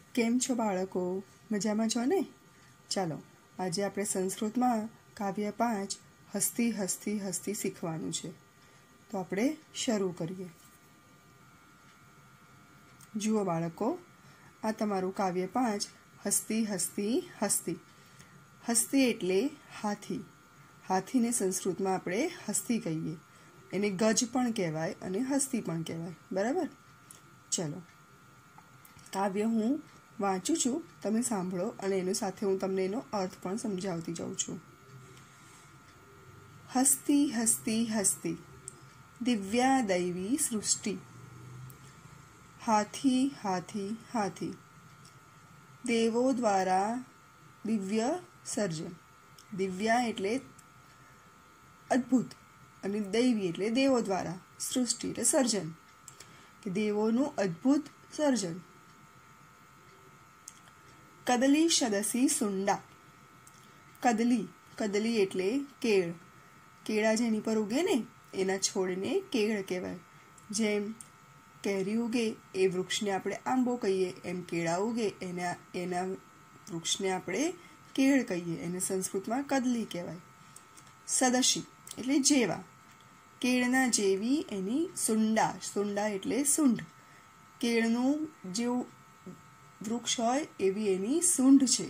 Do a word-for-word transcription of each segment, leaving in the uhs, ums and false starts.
કેમ છો બાળકો? મજામાં છો ને? ચાલો આજે આપણે સંસ્કૃતમાં કાવ્ય પાંચ હસતી હસતી હસતી શીખવાનું છે. તો આપણે શરૂ કરીએ. જુઓ બાળકો, આ તમારું કાવ્ય પાંચ હસતી હસતી હસતી. હસતી એટલે હાથી. હાથીને સંસ્કૃતમાં આપણે હસ્તી કહીએ. એને ગજ પણ કહેવાય અને હસ્તી પણ કહેવાય. બરાબર? ચલો, કાવ્ય હું વાંચું છું, તમે સાંભળો અને એની સાથે હું તમને એનો અર્થ પણ સમજાવતી જાઉં છું. હસતી હસતી હસતી દિવ્યા દૈવી સૃષ્ટિ. હાથી હાથી હાથી દેવો દ્વારા દિવ્ય સર્જન. દિવ્યા એટલે અદ્ભુત અને દૈવી એટલે દેવો દ્વારા, સૃષ્ટિ એટલે સર્જન, કે દેવોનું અદ્ભુત સર્જન. કદલી સદસી સુંડા. કદલી કદલી એટલે કેળ. કેળા જેની પર ઉગે ને એના છોડને કેળ કહેવાય. જેમ કેરી ઉગે એ વૃક્ષને આપણે આંબો કહીએ, એમ કેળા ઉગે એના એના વૃક્ષને આપણે કેળ કહીએ. એને સંસ્કૃતમાં કદલી કહેવાય. સદશી એટલે જેવા. કેળના જેવી એની સુંડા. સુંડા એટલે સૂંઢ. કેળનું જેવું વૃક્ષ હોય એવી એની સૂંઢ છે.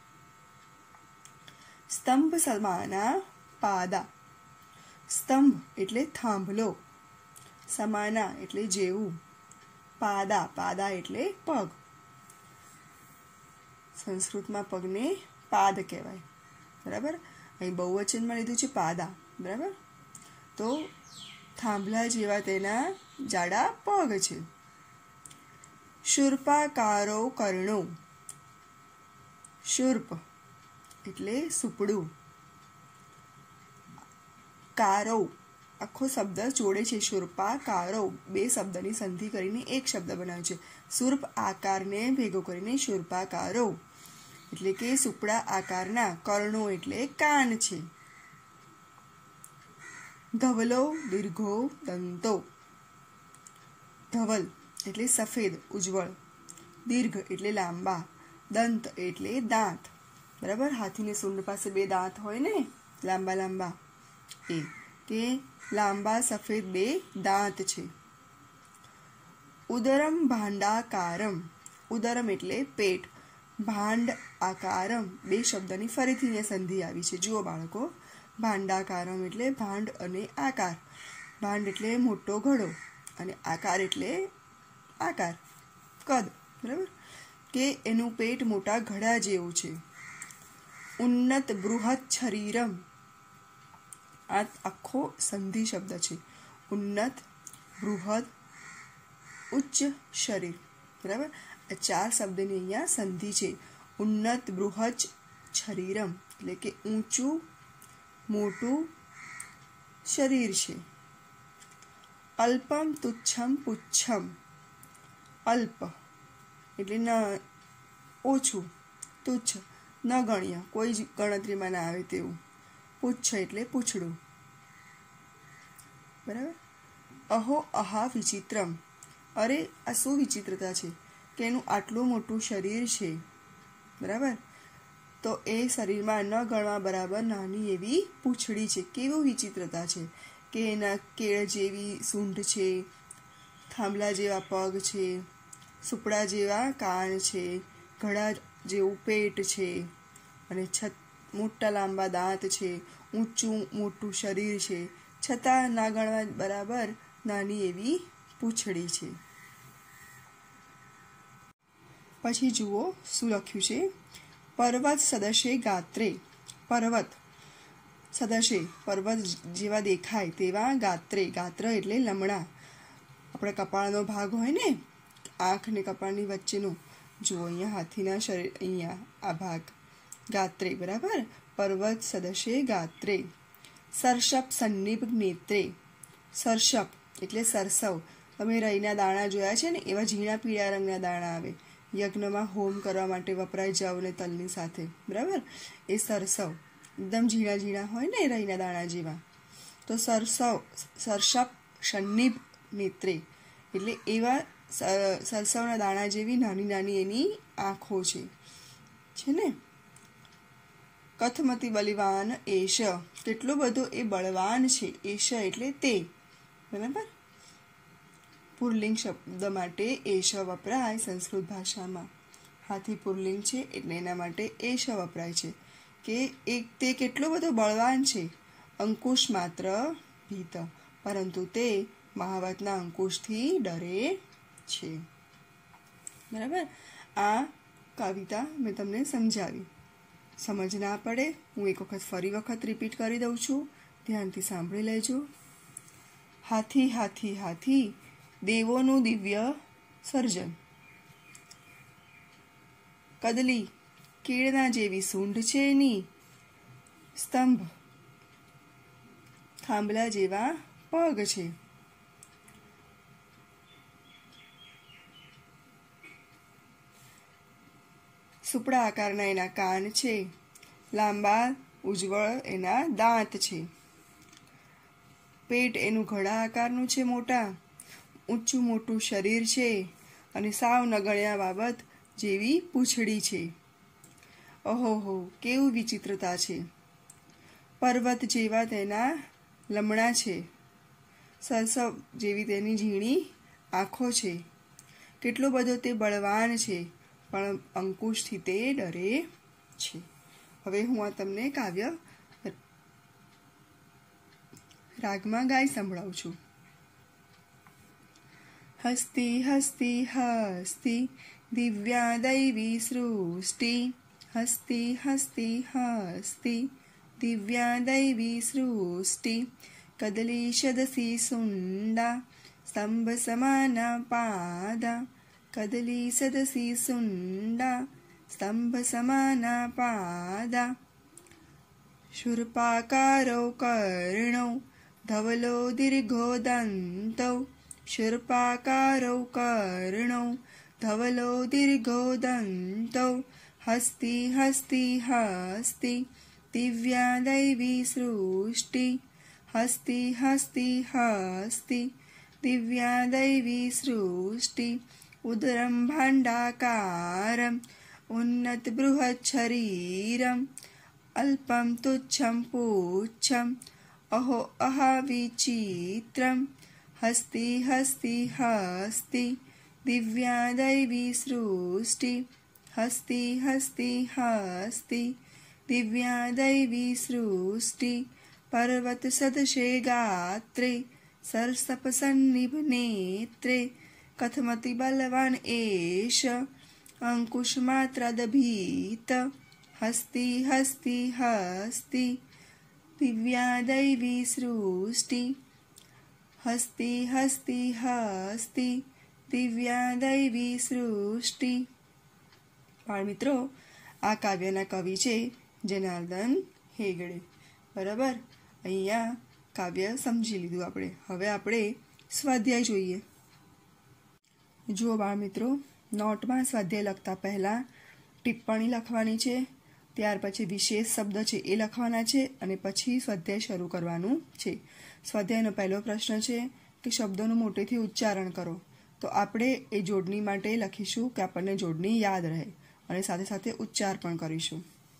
સ્તંભ સમાના પાદા. સ્તંભ એટલે થાંભલો. સમાના એટલે જેવું. પાદા પાદા એટલે પગ. સંસ્કૃતમાં પગને પાદ કહેવાય. બરાબર? અહીં બહુવચનમાં લીધું છે પાદા. બરાબર? તો થાંભલા જેવા તેના જાડા પગ છે. શૂર્પાકારો કર્ણો. શૂર્પ એટલે સુપડું. કારો આખો શબ્દ જોડે છે. શૂર્પાકારો બે શબ્દની સંધિ કરીને એક શબ્દ બનાવ્યો છે. શૂર્પ આકારને ભેગો કરીને શૂર્પાકારો એટલે કે સુપડા આકારના. કર્ણો એટલે કાન છે. ધવલો દીર્ઘો દંતો. ધવલ એટલે સફેદ ઉજ્જવળ. દીર્ઘ એટલે લાંબા. દંત એટલે દાંત. બરાબર? હાથીની સૂંઢ પાસે બે દાંત હોય ને, લાંબા લાંબા, એ કે લાંબા સફેદ બે દાંત છે. ઉદરમ ભાંડાકારમ. ઉદરમ એટલે પેટ. ભાંડ આકારમ બે શબ્દની ફરીથી સંધિ આવી છે. જુઓ બાળકો, ભાંડાકારમ એટલે ભાંડ અને આકાર. ભાંડ એટલે મોટો ઘડો અને આકાર એટલે આકાર, કદ. બરાબર? કે એનું પેટ મોટા ઘડા જેવું છે. ઉન્નત બૃહત શરીરમ. આ આખો સંધિ શબ્દ છે. ઉન્નત, બૃહદ, ઉચ્ચ શરીર. બરાબર? આ ચાર શબ્દની અહીંયા સંધિ છે. ઉન્નત બૃહદ શરીરમ એટલે કે ઊંચું મોટું શરીર છે. અલ્પમ તુચ્છમ પુચ્છમ. અલ્પ એટલે ન ઓછું, તુચ્છ ન ગણ્ય, કોઈ જ ગણતરીમાં ના આવે તેવું. પુચ્છ એટલે પૂંછડું. બરાબર? અહો અહા વિચિત્રમ. અરે આ શું વિચિત્રતા છે કે એનું આટલું મોટું શરીર છે. બરાબર? તો એ શરીરમાં ન ગણવા બરાબર નાની એવી પૂંછડી છે. કેવું વિચિત્રતા છે કે એના કેળ જેવી સૂંઢ છે, થાંભલા જેવા પગ છે, સુપડા જેવા કાન છે, ઘડા જેવું પેટ છે અને છત મોટા લાંબા દાંત છે, ઊંચું મોટું શરીર છે, છતાં ના ગણવા બરાબર નાની એવી પૂંછડી છે. પછી જુઓ શું લખ્યું છે. પર્વત સદશે ગાત્રે. પર્વત સદશે પર્વત જેવા દેખાય તેવા ગાત્રે. ગાત્ર એટલે લમણા. આપણા કપાળનો ભાગ હોય ને, આંખ ને કપાળની વચ્ચેનો. જુઓ અહીંયા હાથીના શરીર, અહીંયા આ ભાગ ગાત્રે. બરાબર? પર્વત સદશે ગાત્રે. સરસપ સન્નિભ નેત્રે. સરસપ એટલે સરસવ. તમે રઈના દાણા જોયા છે ને, એવા ઝીણા પીળા રંગના દાણા આવે. યજ્ઞમાં હોમ કરવા માટે વપરાય જવ ને તલની સાથે. બરાબર? એ સરસવ એકદમ ઝીણા ઝીણા હોય ને, રઈના દાણા જેવા. તો સરસવ સરસપ સન્નિભ નેત્રે એટલે એવા સરસવના દાણા જેવી નાની નાની એની આંખો છે છે ને. કથમતી બલિવાન એશ, કેટલો બધો એ બળવાન છે. એશ એટલે તે, બરાબર. પુલ્લિંગ શબ્દ માટે એશ વપરાય સંસ્કૃત ભાષામાં. હાથી પુલ્લિંગ છે એટલે એના માટે એશ વપરાય છે કે એક તે કેટલો બધો બળવાન છે. અંકુશ માત્ર ભીત, પરંતુ તે મહાવતના અંકુશથી ડરે છે. બરાબર. આ કવિતા મેં તમને સમજાવી. સમજ ના પડે હું એક વખત ફરી વખત રિપીટ કરી દઉં છું, ધ્યાનથી સાંભળી લેજો. હાથી હાથી હાથી દેવોનું દિવ્ય સર્જન. કદલી કેળના જેવી સૂંઢ છે એની, સ્તંભ થાંભલા જેવા પગ છે. સુપડા આકારના એના કાન છે, લાંબા ઉજ્જવળ એના દાંત છે. પેટ એનું ઘડા આકારનું છે, મોટા ઊંચું મોટું શરીર છે અને સાવ નગણ્યા બાબત જેવી પૂંછડી છે. ઓહોહો, કેવું વિચિત્રતા છે. પર્વત જેવા તેના લમણા છે, સરસવ જેવી તેની ઝીણી આંખો છે. કેટલો બધો તે બળવાન છે, પણ અંકુશથી તે ડરે છે. હવે હું આ તમને કાવ્ય રાગમાં ગાઈ સંભળાવું છું. હસ્તી હસ્તી હસ્તી દિવ્યા દૈવી સૃષ્ટિ, હસ્તી હસ્તી હસ્તી દિવ્યા દૈવી સૃષ્ટિ. કદલી સદસી સુંડા સ્તંભ સમાના પાદા, કદલી સદસી સુંડા સ્તંભ સમાના પાદા. શૂર્પાકારો કર્ણો ધવલો દીર્ઘો દંતો, શૂર્પાકારો કર્ણો ધવલો દીર્ઘો દંતો. હસ્તી હસ્તી હસ્તી દિવ્યા દૈવી સૃષ્ટિ, હસ્તી હસ્તી હસ્તી દિવ્યા દૈવી સૃષ્ટિ. ઉદરમ ભાંડાકારમ ઉન્નત બૃહત શરીરમ, અલ્પમ તુચ્છમ પુચ્છમ અહો અહા વિચિત્રમ. હસ્તી હસ્તી હસ્તી દિવ્યા દૈવી સૃષ્ટિ, હસ્તી હસ્તી હસ્તી દિવ્યા દૈવી સૃષ્ટિ. પર્વત સદશે ગાત્રે સરસપ સન્નિભ નેત્રે, કથમતી બલવાન એશ અંકુશ માત્રાદભીત. હસ્તી હસ્તી હસ્તી દિવ્યા દૈવી સૃષ્ટિ, હસ્તી હસ્તી હસ્તી દિવ્યા દૈવી સૃષ્ટિ. બાળ મિત્રો, આ કાવ્યના કવિ છે જનાર્દન હેગડે. બરાબર. અહીંયા કાવ્ય સમજી લીધું આપણે. હવે આપણે સ્વાધ્યાય જોઈએ. જુઓ બાળ મિત્રો, નોટમાં સ્વાધ્યાય લખતા પહેલાં ટિપ્પણી લખવાની છે, ત્યાર પછી વિશેષ શબ્દ છે એ લખવાના છે અને પછી સ્વાધ્યાય શરૂ કરવાનું છે. સ્વાધ્યાયનો પહેલો પ્રશ્ન છે કે શબ્દોનું મોટેથી ઉચ્ચારણ કરો. તો આપણે એ જોડણી માટે લખીશું કે આપણને જોડણી યાદ રહે અને સાથે સાથે ઉચ્ચાર પણ કરીશું.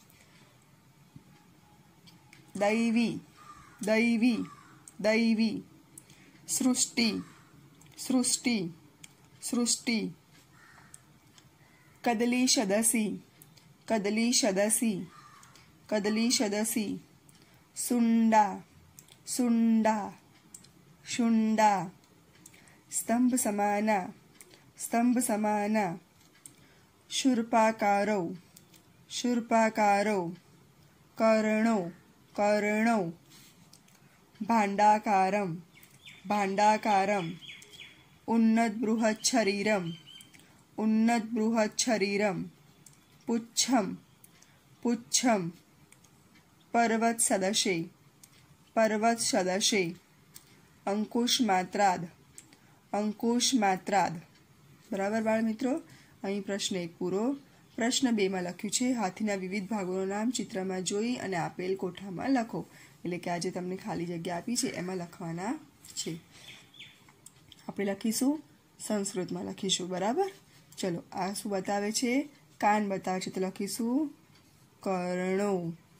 દૈવી દૈવી દૈવી. સૃષ્ટિ સૃષ્ટિ સૃષ્ટિ. કદલી સદસી કદલી સદસી કદલી સદસી. સુંડા સુંડા શુંડા. સ્તંભ સમાના સ્તંભ સમાના. શૂર્પાકારો શૂર્પાકારો. કર્ણો કર્ણો. ભાંડાકારમ ભાંડાકારમ. ઉન્નત બૃહત શરીરમ ઉન્નત બૃહત શરીરમ. પુચ્છમ પુચ્છમ. પર્વત સદશે પર્વત સદશે. અંકુશ માત્રાદ અંકુશ માત્રાદ. બરાબર બાળ મિત્રો. અહીં પ્રશ્ન એક પૂરો. પ્રશ્ન બેમાં લખ્યું છે હાથીના વિવિધ ભાગોનું નામ ચિત્રમાં જોઈ અને આપેલ કોઠામાં લખો. એટલે કે આજે તમને ખાલી જગ્યા આપી છે એમાં લખવાના છે. આપણે લખીશું સંસ્કૃતમાં લખીશું. બરાબર. ચલો, આ શું બતાવે છે? કાન બતાવે છે, તો લખીશું કર્ણો.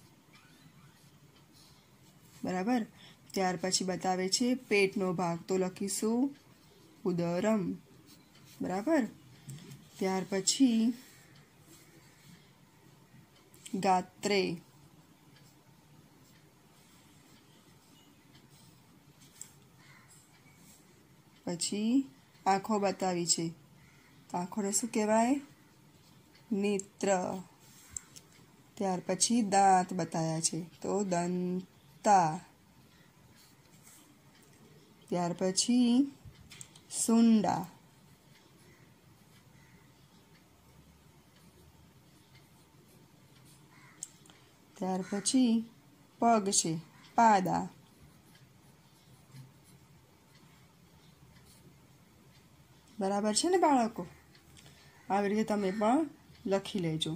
બરાબર. ત્યાર પછી બતાવે છે પેટનો ભાગ, તો લખીશું ઉદરમ. બરાબર. ત્યાર પછી ગાત્રે. પછી આંખો બતાવી છે, આંખોને શું કહેવાય? નેત્ર. ત્યાર પછી દાંત બતાવ્યા છે, તો દંતા. ત્યાર પછી સુંડા. ત્યાર પછી પગ છે, પાદા. બરાબર છે ને બાળકો? આવી રીતે તમે પણ લખી લેજો.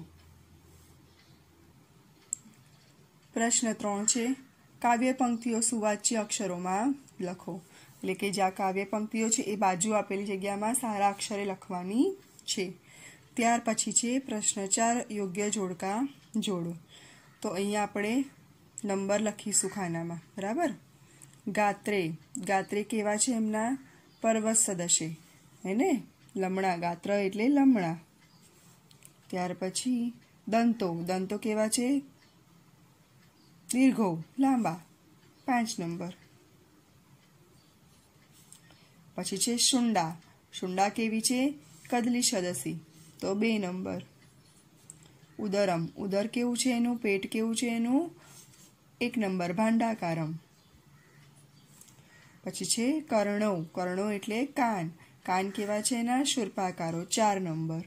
પ્રશ્ન ત્રણ છે, કાવ્ય પંક્તિઓ સુવાચ્ય અક્ષરોમાં લખો. એટલે કે જ્યાં કાવ્ય પંક્તિઓ છે એ બાજુ આપેલી જગ્યામાં સારા અક્ષરે લખવાની છે. ત્યાર પછી છે પ્રશ્ન ચાર, યોગ્ય જોડકા જોડો. તો અહીંયા આપણે નંબર લખીશું ખાનામાં. બરાબર. ગાત્રે. ગાત્રે કેવા છે? એમના પર્વત સદશે, હે ને? લમણા. ગાત્ર એટલે લમણા. ત્યાર પછી દંતો. દંતો કેવા છે? દીર્ઘો, લાંબા. પાંચ નંબર. પછી છે શુંડા. શુંડા કેવી છે? કદલી સદસી, તો બે નંબર. ઉદરમ. ઉદર કેવું છે એનું? પેટ કેવું છે એનું? એક નંબર, ભાંડાકારમ. પછી છે કર્ણો. કર્ણો એટલે કાન. કાન કેવા છે એના? શૂર્પાકારો, ચાર નંબર.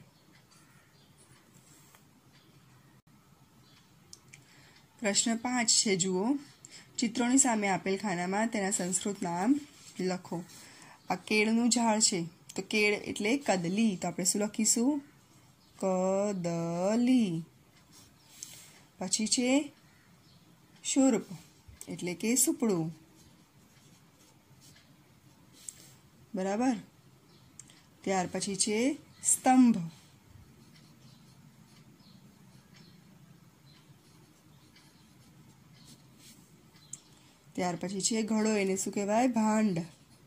પ્રશ્ન પાંચ છે, જુઓ. ચિત્રોની સામે આપેલ ખાનામાં તેના સંસ્કૃત નામ લખો. આ કેળનું ઝાડ છે, તો કેળ એટલે કદલી, તો આપણે શું લખીશું? કદલી. પછી છે શૂર્પ એટલે કે સુપડું. બરાબર. ત્યાર પછી છે સ્તંભ. ત્યાર પછી છે ઘડો, એને શું કહેવાય? ભાંડ.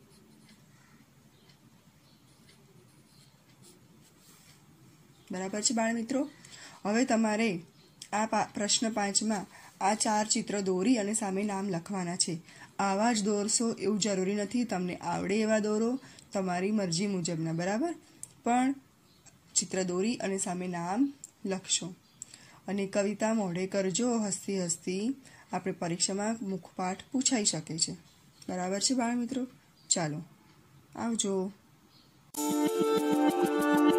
બરાબર છે બાળ મિત્રો? હવે તમારે આ પ્રશ્ન પાંચમાં આ ચાર ચિત્ર દોરી અને સામે નામ લખવાના છે. આવા જ દોરશો એવું જરૂરી નથી, તમને આવડે એવા દોરો, તમારી મરજી મુજબના. બરાબર. પણ ચિત્ર દોરી અને સામે નામ લખશો. અને કવિતા મોઢે કરજો, હસતી હસતી. આપણે પરીક્ષામાં મુખપાઠ પૂછાઈ શકે છે. બરાબર છે બાળ મિત્રો? ચાલો, આવજો.